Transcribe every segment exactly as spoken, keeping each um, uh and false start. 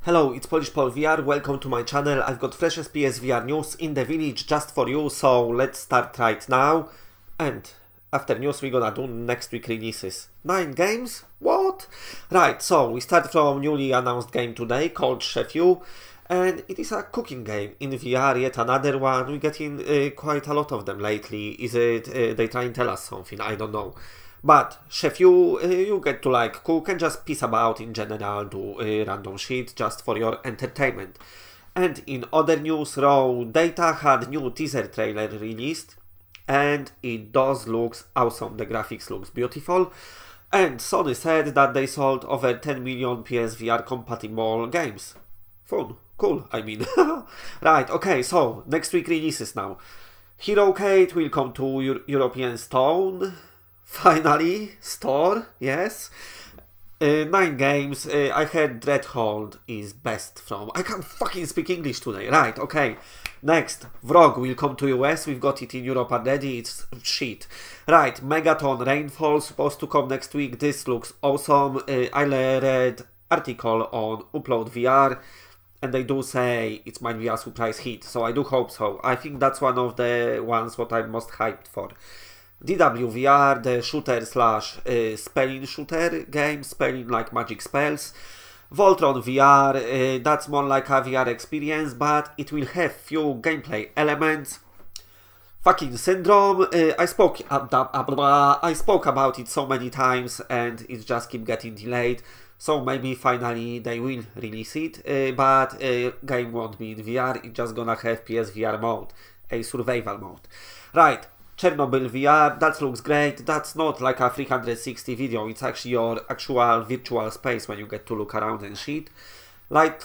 Hello, it's Polish Paul V R, welcome to my channel. I've got freshest P S V R news in the village just for you, so let's start right now. And after news we're gonna do next week releases. Nine games? What? Right, so we start from newly announced game today called Chef U. And it is a cooking game in V R, yet another one. We're getting uh, quite a lot of them lately. Is it uh, they try and tell us something? I don't know. But Chef U, uh, you get to like cook and just piece about in general, do uh, random shit just for your entertainment. And in other news, Raw Data had new teaser trailer released, and it does looks awesome. The graphics looks beautiful. And Sony said that they sold over ten million P S V R compatible games. Fun, cool, I mean. Right, okay, so next week releases now. Hero Kate will come to Euro European Stone. Finally, store, yes. Uh, nine games. Uh, I heard Dreadhold is best from. I can't fucking speak English today. Right, okay. Next, Vrogue will come to U S. We've got it in Europe already. It's shit. Right, Megaton Rainfall supposed to come next week. This looks awesome. Uh, I read article on Upload V R, and they do say it might be a surprise hit. So I do hope so. I think that's one of the ones what I'm most hyped for. D W V R, the shooter slash uh, spelling shooter game, spelling like magic spells. Voltron V R, uh, that's more like a V R experience, but it will have few gameplay elements. Fucking Syndrome, uh, I spoke uh, uh, I spoke about it so many times and it just keep getting delayed. So maybe finally they will release it, uh, but uh, game won't be in V R, it's just gonna have P S V R mode, a survival mode. Right. Chernobyl V R, that looks great. That's not like a three sixty video, it's actually your actual virtual space when you get to look around and shit. Light...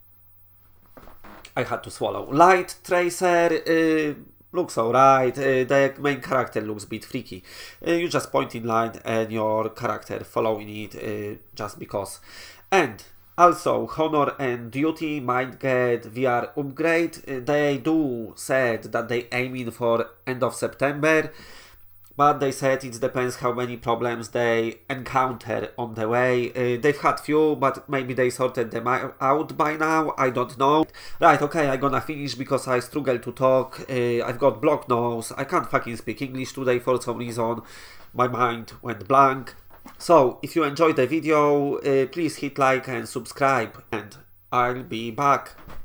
I had to swallow. Light Tracer uh, looks alright. Uh, the main character looks a bit freaky. Uh, you just point in line and your character following it uh, just because. And also, Honor and Duty might get V R upgrade. They do said that they aiming for end of September, but they said it depends how many problems they encounter on the way. Uh, they've had few, but maybe they sorted them out by now. I don't know. Right, okay, I'm gonna finish because I struggle to talk. Uh, I've got blocked nose. I can't fucking speak English today for some reason. My mind went blank. So, if you enjoyed the video, uh, please hit like and subscribe, and I'll be back.